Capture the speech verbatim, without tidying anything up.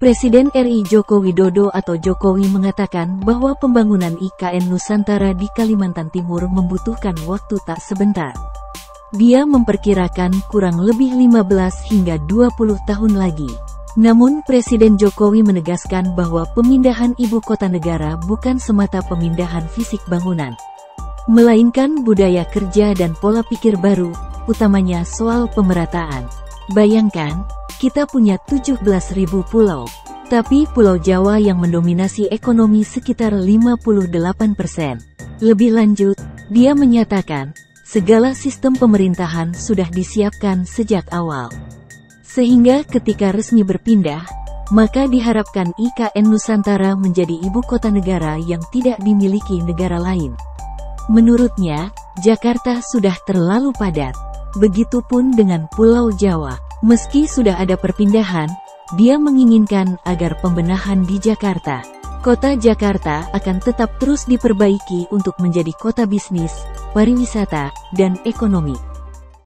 Presiden R I Joko Widodo atau Jokowi mengatakan bahwa pembangunan I K N Nusantara di Kalimantan Timur membutuhkan waktu tak sebentar. Dia memperkirakan kurang lebih lima belas hingga dua puluh tahun lagi. Namun Presiden Jokowi menegaskan bahwa pemindahan ibu kota negara bukan semata pemindahan fisik bangunan, melainkan budaya kerja dan pola pikir baru, utamanya soal pemerataan. Bayangkan, kita punya tujuh belas ribu pulau, tapi Pulau Jawa yang mendominasi ekonomi sekitar lima puluh delapan persen. Lebih lanjut, dia menyatakan, segala sistem pemerintahan sudah disiapkan sejak awal. Sehingga ketika resmi berpindah, maka diharapkan I K N Nusantara menjadi ibu kota negara yang tidak dimiliki negara lain. Menurutnya, Jakarta sudah terlalu padat. Begitupun dengan Pulau Jawa. Meski sudah ada perpindahan, dia menginginkan agar pembenahan di Jakarta, kota Jakarta akan tetap terus diperbaiki untuk menjadi kota bisnis, pariwisata, dan ekonomi.